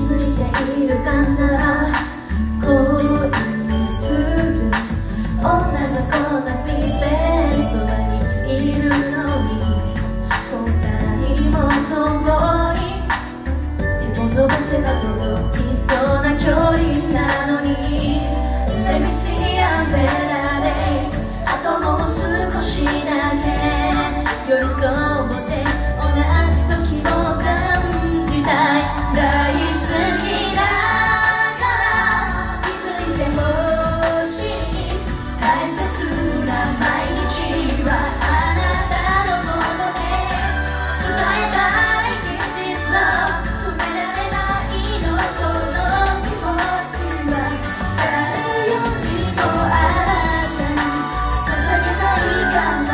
づいているかな。恋する女の子がスイートベッドにいるのに、こんなにも遠い、手を伸ばせば届きそうな距離なのに。 Let me see a better days、 あともう少しだけ寄り添って同じ時を感じたい。大好きだから気づいてほしい、大切な毎日はあなたのもので伝えたい。 This is love、 止められないのこの気持ちは、誰よりもあなたに捧げたいから。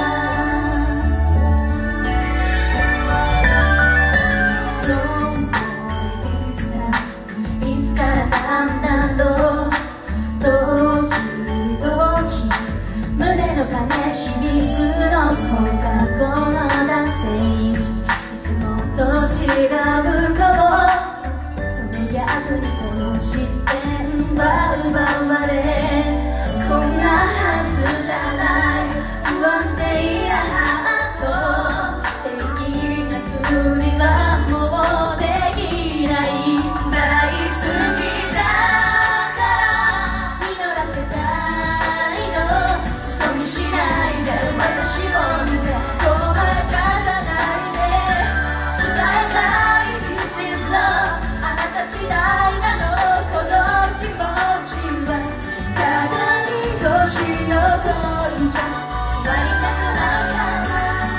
いつからなんだろう、ドキドキ胸の鐘響くの、放課後のダンステージ、いつもと違うこと、その逆にこの視線は奪われ、こんなはずじゃない不安定なハート、平気なふりはもうできない。大好きだから実らせたいの、嘘にしないで私をごまかさないで伝えたい。 This is love、 あなた次第なのこの気持ちは、鏡越しの恋じゃ終わりたくないから。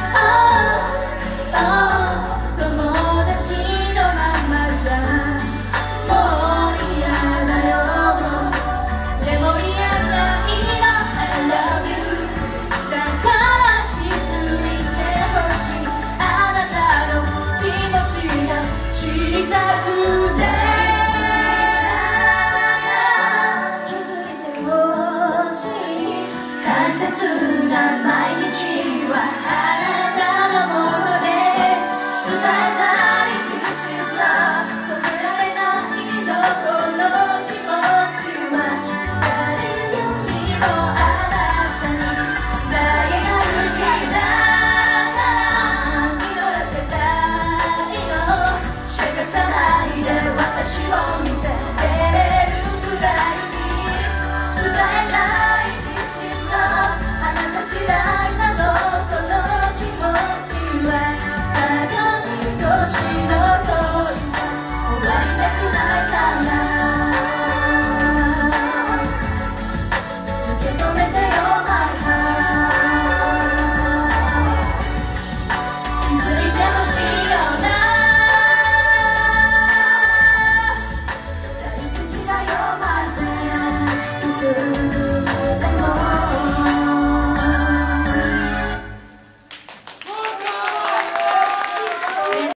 友達のままじゃもう嫌だよ、でも嫌だいの I love you、 だから気づいてほしい、あなたの気持ちが知りたくて。気づいてほしい、大切な毎日